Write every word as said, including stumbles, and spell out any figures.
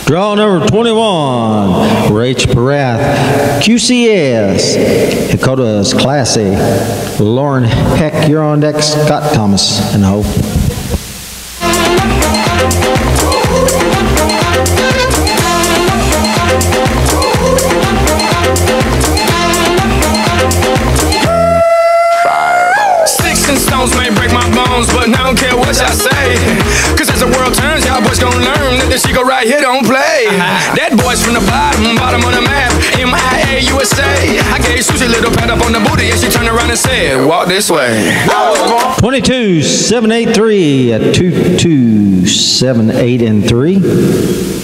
Draw number twenty-one, Rach Parath, Q C S HICKOTAS CLASSY. Lauren Heck, you're on deck. Scott Thomas in the hole. Sticks and stones may break my bones, but I don't care what y'all say. Cause as the world turns, y'all boys gon' learn that this Chico right here don't play. That boy's from the bottom, bottom of the map, M I A U S A. I gave Susie a little pat up on the booty and she turned around and said, walk this way. twenty-two, seven, eight, three, two, two, seven, eight, and three.